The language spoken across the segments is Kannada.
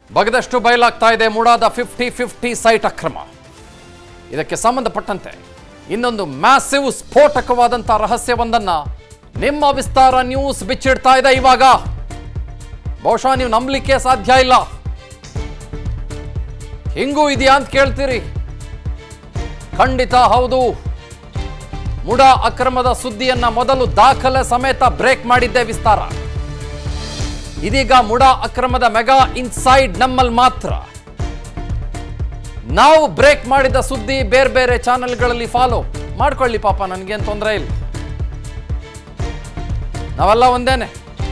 ಬಗದಷ್ಟು ಬಯಲಾಗ್ತಾ ಇದೆ ಮೂಡಾದ 50-50 ಸೈಟ್ ಅಕ್ರಮ. ಇದಕ್ಕೆ ಸಂಬಂಧಪಟ್ಟಂತೆ ಇನ್ನೊಂದು ಮ್ಯಾಸಿವ್ ಸ್ಫೋಟಕವಾದಂಥ ರಹಸ್ಯವೊಂದನ್ನ ನಿಮ್ಮ ವಿಸ್ತಾರ ನ್ಯೂಸ್ ಬಿಚ್ಚಿಡ್ತಾ ಇದೆ. ಇವಾಗ ಬಹುಶಃ ನೀವು ನಂಬಲಿಕ್ಕೆ ಸಾಧ್ಯ ಇಲ್ಲ. ಹಿಂಗೂ ಇದೆಯಾ ಅಂತ ಕೇಳ್ತೀರಿ. ಖಂಡಿತ ಹೌದು. ಮುಡಾ ಅಕ್ರಮದ ಸುದ್ದಿಯನ್ನ ಮೊದಲು ದಾಖಲೆ ಸಮೇತ ಬ್ರೇಕ್ ಮಾಡಿದ್ದೆ ವಿಸ್ತಾರ. ಇದೀಗ ಮುಡಾ ಅಕ್ರಮದ ಮೆಗಾ ಇನ್ಸೈಡ್ ನಮ್ಮಲ್ಲಿ ಮಾತ್ರ. ನಾವು ಬ್ರೇಕ್ ಮಾಡಿದ ಸುದ್ದಿ ಬೇರೆ ಬೇರೆ ಚಾನೆಲ್ಗಳಲ್ಲಿ ಫಾಲೋ ಮಾಡ್ಕೊಳ್ಳಿ, ಪಾಪ ನನಗೇನು ತೊಂದರೆ ಇಲ್ಲ, ನಾವೆಲ್ಲ ಒಂದೇನೆ.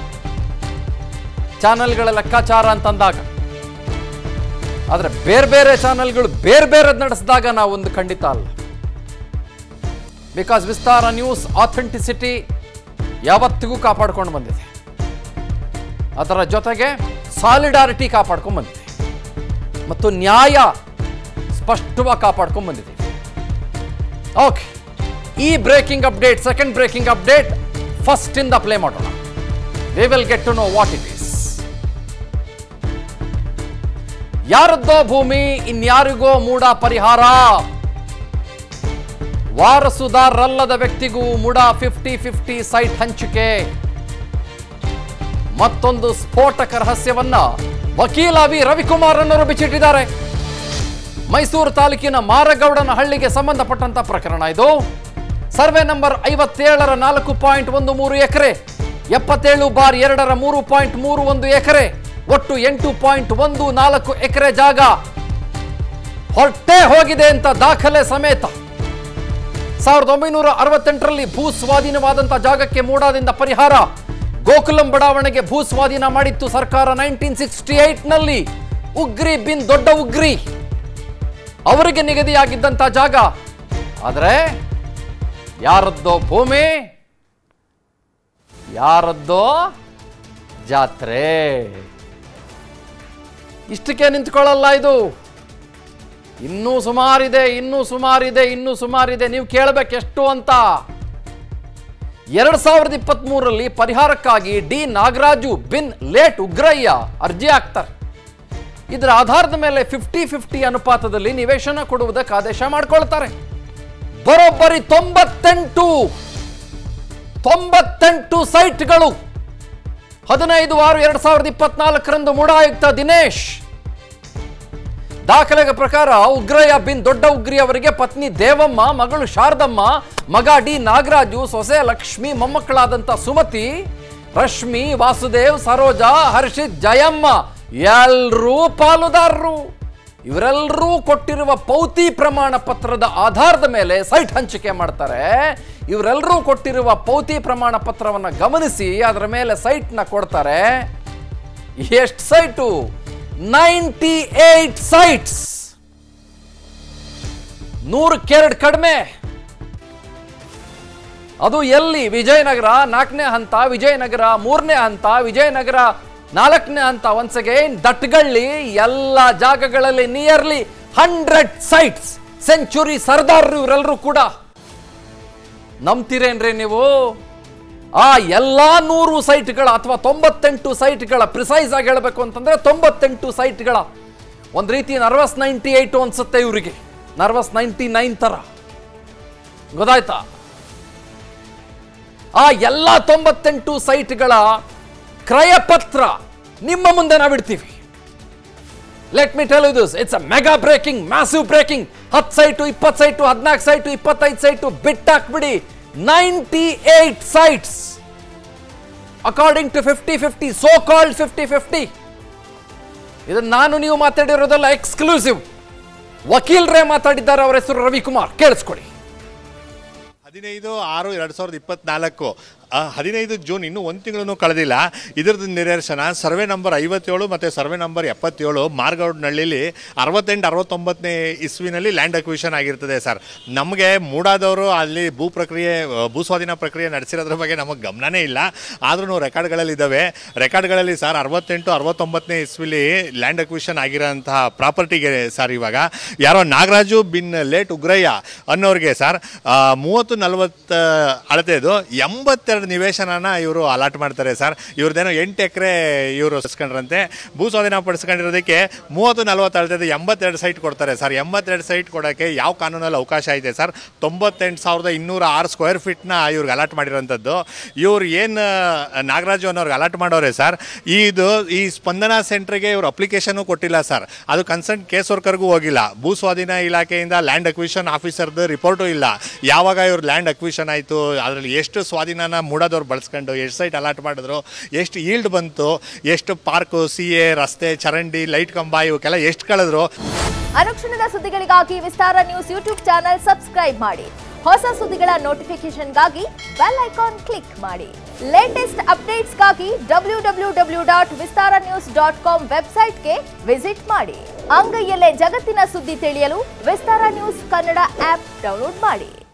ಚಾನೆಲ್ಗಳ ಲೆಕ್ಕಾಚಾರ ಅಂತಂದಾಗ, ಆದರೆ ಬೇರೆ ಬೇರೆ ಚಾನೆಲ್ಗಳು ಬೇರೆ ಬೇರೆದು ನಡೆಸಿದಾಗ ನಾವೊಂದು ಖಂಡಿತ ಅಲ್ಲ. ಬಿಕಾಸ್ ವಿಸ್ತಾರ ನ್ಯೂಸ್ ಆಥೆಂಟಿಸಿಟಿ ಯಾವತ್ತಿಗೂ ಕಾಪಾಡ್ಕೊಂಡು ಬಂದಿದೆ. ಅದರ ಜೊತೆಗೆ ಸಾಲಿಡಾರಿಟಿ ಕಾಪಾಡ್ಕೊಂಡು ಬಂದಿದೆ ಮತ್ತು ನ್ಯಾಯ ಸ್ಪಷ್ಟವಾಗಿ ಕಾಪಾಡ್ಕೊಂಡು ಬಂದಿದೆ. ಓಕೆ, ಈ breaking update, second breaking update first ಇಂದ ಪ್ಲೇ ಮಾಡೋಣ. We will get to know what it is. ಯಾರದ್ದೋ ಭೂಮಿ ಇನ್ಯಾರಿಗೋ ಮೂಡಾ ಪರಿಹಾರ. ವಾರಸುದಾರರಲ್ಲದ ವ್ಯಕ್ತಿಗೂ ಮೂಡಾ 50-50 ಸೈಟ್ ಹಂಚಿಕೆ. ಮತ್ತೊಂದು ಸ್ಫೋಟಕ ರಹಸ್ಯವನ್ನ ವಕೀಲ ವಿ ರವಿಕುಮಾರ್ ಅನ್ನೋರು ಬಿಚ್ಚಿಟ್ಟಿದ್ದಾರೆ. ಮೈಸೂರು ತಾಲೂಕಿನ ಮಾರಗೌಡನ ಹಳ್ಳಿಗೆ ಸಂಬಂಧಪಟ್ಟಂತ ಪ್ರಕರಣ ಇದು. ಸರ್ವೆ ನಂಬರ್ 57ರ 4.13 ಎಕರೆ, 77/2ರ 3.31 ಎಕರೆ, ಒಟ್ಟು 8.14 ಎಕರೆ ಜಾಗ ಹೊರಟೇ ಹೋಗಿದೆ ಅಂತ ದಾಖಲೆ ಸಮೇತ. 1968ರಲ್ಲಿ ಭೂ ಸ್ವಾಧೀನವಾದಂಥ ಜಾಗಕ್ಕೆ ಮೂಡಾದಿಂದ ಪರಿಹಾರ. ಗೋಕುಲಂ ಬಡಾವಣೆಗೆ ಭೂ ಸ್ವಾಧೀನ ಮಾಡಿತ್ತು ಸರ್ಕಾರ 1968ನಲ್ಲಿ. ಉಗ್ರಿ ಬಿನ್ ದೊಡ್ಡ ಉಗ್ರಿ ಅವರಿಗೆ ನಿಗದಿಯಾಗಿದ್ದಂಥ ಜಾಗ. ಆದರೆ ಯಾರದ್ದೋ ಭೂಮಿ, ಯಾರದ್ದೋ ಜಾತ್ರೆ. ಇಷ್ಟಕ್ಕೆ ನಿಂತ್ಕೊಳ್ಳಲ್ಲ ಇದು. ಇನ್ನೂ ಸುಮಾರಿದೆ, ಇನ್ನೂ ಸುಮಾರಿದೆ, ಇನ್ನೂ ಸುಮಾರಿದೆ. ನೀವು ಕೇಳಬೇಕು ಎಷ್ಟು ಅಂತ. 2023ರಲ್ಲಿ ಪರಿಹಾರಕ್ಕಾಗಿ ಡಿ ನಾಗರಾಜು ಬಿನ್ ಲೇಟ್ ಉಗ್ರಯ್ಯ ಅರ್ಜಿ ಹಾಕ್ತಾರೆ. ಇದರ ಆಧಾರದ ಮೇಲೆ 50-50 ಅನುಪಾತದಲ್ಲಿ ನಿವೇಶನ ಕೊಡುವುದಕ್ಕೆ ಆದೇಶ ಮಾಡಿಕೊಳ್ತಾರೆ. ಬರೋಬ್ಬರಿ 98 ಸೈಟ್ಗಳು 15/6/2024ರಂದು ಮೂಡಾ ಆಯುಕ್ತ ದಿನೇಶ್ ದಾಖಲೆಗಳ ಪ್ರಕಾರ ಉಗ್ರಯ್ಯ ಬಿನ್ ದೊಡ್ಡ ಉಗ್ರಿ ಅವರಿಗೆ ಪತ್ನಿ ದೇವಮ್ಮ, ಮಗಳು ಶಾರದಮ್ಮ, ಮಗ ಡಿ ನಾಗರಾಜು, ಸೊಸೆ ಲಕ್ಷ್ಮಿ, ಮೊಮ್ಮಕ್ಕಳಾದಂಥ ಸುಮತಿ, ರಶ್ಮಿ, ವಾಸುದೇವ್, ಸರೋಜಾ, ಹರ್ಷಿತ್, ಜಯಮ್ಮ ಎಲ್ಲರೂ ಪಾಲುದಾರರು. ಇವರೆಲ್ಲರೂ ಕೊಟ್ಟಿರುವ ಪೌತಿ ಪ್ರಮಾಣ ಪತ್ರದ ಆಧಾರದ ಮೇಲೆ ಸೈಟ್ ಹಂಚಿಕೆ ಮಾಡ್ತಾರೆ. ಇವರೆಲ್ಲರೂ ಕೊಟ್ಟಿರುವ ಪೌತಿ ಪ್ರಮಾಣ ಪತ್ರವನ್ನು ಗಮನಿಸಿ ಅದರ ಮೇಲೆ ಸೈಟ್ನ ಕೊಡ್ತಾರೆ. ಎಷ್ಟು ಸೈಟು? 98 ಸೈಟ್ಸ್. 100 ಕಡಿಮೆ. ಅದು ಎಲ್ಲಿ? ವಿಜಯನಗರ 4ನೇ ಹಂತ, ವಿಜಯನಗರ 3ನೇ ಹಂತ, ವಿಜಯನಗರ 4ನೇ ಹಂತ. ಒನ್ಸ್ ಅಗೈನ್ ದಟ್ಗಳ್ಳಿ ಎಲ್ಲ ಜಾಗಗಳಲ್ಲಿ ನಿಯರ್ಲಿ 100 ಸೈಟ್ಸ್. ಸೆಂಚುರಿ ಸರ್ದಾರ್ ಇವರೆಲ್ಲರೂ ಕೂಡ. ನಂಬ್ತೀರೇನ್ರಿ ನೀವು? ಆ ಎಲ್ಲ 100 ಸೈಟ್ಗಳ ಅಥವಾ 98 ಸೈಟ್ಗಳ, ಪ್ರಿಸೈಸ್ ಆಗಿ ಹೇಳಬೇಕು ಅಂತಂದ್ರೆ 98 ಸೈಟ್ಗಳ ಒಂದು ರೀತಿ ನರ್ವಸ್ 98 ಅನ್ಸುತ್ತೆ ಇವರಿಗೆ, ನರ್ವಸ್ 99 ತರ. ಗೊತ್ತಾಯ್ತಾ? ಆ ಎಲ್ಲ 98 ಸೈಟ್ಗಳ ಕ್ರಯ ಪತ್ರ ನಿಮ್ಮ ಮುಂದೆ ನಾವಿಡ್ತೀವಿ. Let me tell you this, it's a mega breaking, massive breaking. 10 site, 20 site, 14 site, 25 site ಬಿಟ್ಟಾಕ್ಬಿಡಿ. 98 sites according to 50-50, so called 50-50. ಇದನ್ನು ನಾನು ನೀವು ಮಾತಾಡಿರೋದಲ್ಲ, ಎಕ್ಸ್ಕ್ಲೂಸಿವ್. ವಕೀಲರೇ ಮಾತಾಡಿದ್ದಾರೆ. ಅವರ ಹೆಸರು ರವಿಕುಮಾರ್. ಕೇಳಿಸ್ಕೊಳ್ಳಿ. 15/6/2024 15 ಜೂನ್, ಇನ್ನೂ ಒಂದು ತಿಂಗಳು ಕಳೆದಿಲ್ಲ. ಇದರದ್ದು ನಿದರ್ಶನ ಸರ್ವೆ ನಂಬರ್ 57 ಮತ್ತು ಸರ್ವೆ ನಂಬರ್ 77 ಮಾರ್ಗೌಡ್ನಹಳ್ಳಿಲಿ 68-69ನೇ ಇಸ್ವಿನಲ್ಲಿ ಲ್ಯಾಂಡ್ ಅಕ್ವಿಷನ್ ಆಗಿರ್ತದೆ ಸರ್. ನಮಗೆ ಮೂಡಾದವರು ಅಲ್ಲಿ ಭೂ ಸ್ವಾಧೀನ ಪ್ರಕ್ರಿಯೆ ನಡೆಸಿರೋದ್ರ ಬಗ್ಗೆ ನಮಗೆ ಗಮನನೇ ಇಲ್ಲ. ಆದ್ರೂ ರೆಕಾರ್ಡ್ಗಳಲ್ಲಿದ್ದಾವೆ. ರೆಕಾರ್ಡ್ಗಳಲ್ಲಿ ಸರ್ 68-69ನೇ ಇಸ್ವಿಲಿ ಲ್ಯಾಂಡ್ ಅಕ್ವಿಷನ್ ಆಗಿರೋಂತಹ ಪ್ರಾಪರ್ಟಿಗೆ ಸರ್ ಇವಾಗ ಯಾರೋ ನಾಗರಾಜು ಬಿನ್ ಲೇಟ್ ಉಗ್ರಯ್ಯ ಅನ್ನೋರಿಗೆ ಸರ್ 30-40 ಅಳತೆದು 82 22 ನಿವೇಶನನ ಇವರು ಅಲಾಟ್ ಮಾಡ್ತಾರೆ ಸರ್. ಇವ್ರದ್ದೇನೋ 8 ಎಕರೆ ಇವರು ಇಸ್ಕೊಂಡ್ರಂತೆ. ಭೂ ಸ್ವಾಧೀನ ಪಡಿಸ್ಕೊಂಡಿರೋದಕ್ಕೆ 30-40 ಅಳ್ತದೆ 82 ಸೈಟ್ ಕೊಡ್ತಾರೆ ಸರ್. 82 ಸೈಟ್ ಕೊಡೋಕ್ಕೆ ಯಾವ ಕಾನೂನಲ್ಲಿ ಅವಕಾಶ ಇದೆ ಸರ್? 98,206 ಸ್ಕ್ವೇರ್ ಫೀಟ್ನ ಇವ್ರಿಗೆ ಅಲಾಟ್ ಮಾಡಿರೋಂಥದ್ದು. ಇವ್ರು ಏನು ನಾಗರಾಜು ಅನ್ನೋರ್ಗೆ ಅಲಾಟ್ ಮಾಡೋರೆ ಸರ್. ಈ ಸ್ಪಂದನಾ ಸೆಂಟ್ರಿಗೆ ಇವರು ಅಪ್ಲಿಕೇಶನು ಕೊಟ್ಟಿಲ್ಲ ಸರ್. ಅದು ಕನ್ಸರ್ನ್ ಕೇಸ್ ವರ್ಕರ್ಗೂ ಹೋಗಿಲ್ಲ. ಭೂ ಸ್ವಾಧೀನ ಇಲಾಖೆಯಿಂದ ಲ್ಯಾಂಡ್ ಅಕ್ವಿಷನ್ ಆಫೀಸರ್ದು ರಿಪೋರ್ಟು ಇಲ್ಲ. ಯಾವಾಗ ಇವ್ರು ಲ್ಯಾಂಡ್ ಅಕ್ವಿಷನ್ ಆಯಿತು, ಅದರಲ್ಲಿ ಎಷ್ಟು ಸ್ವಾಧೀನನ ಮೂಡೋದವ್ರು ಬಳಸ್ಕೊಂಡು ಎಷ್ಟು ಸೈಟ್ ಅಲಾಟ್ ಮಾಡಿದ್ರು, ಎಷ್ಟು ಈಲ್ಡ್ ಬಂತು, ಎಷ್ಟು ಪಾರ್ಕು, CA, ರಸ್ತೆ, ಚರಂಡಿ, ಲೈಟ್ ಕಂಬ ಇವಕ್ಕೆಲ್ಲ ಎಷ್ಟು ಕಳೆದ್ರು. ಅನುಕ್ಷಣದ ಸುದ್ದಿಗಳಿಗಾಗಿ Vistara news YouTube channel subscribe ಮಾಡಿ. ಹೊಸ ಸುದ್ದಿಗಳ ನೋಟಿಫಿಕೇಶನ್ಗಾಗಿ ಬೆಲ್ ಐಕಾನ್ ಕ್ಲಿಕ್ ಮಾಡಿ. ಲೇಟೆಸ್ಟ್ ಅಪ್ಡೇಟ್ಸ್ಗಾಗಿ www.vistaranews.com ವೆಬ್ಸೈಟ್ಗೆ ವಿಸಿಟ್ ಮಾಡಿ. ಅಂಗೈಯಲ್ಲೇ ಜಗತ್ತಿನ ಸುದ್ದಿ ತಿಳಿಯಲು Vistara news Kannada app download ಮಾಡಿ.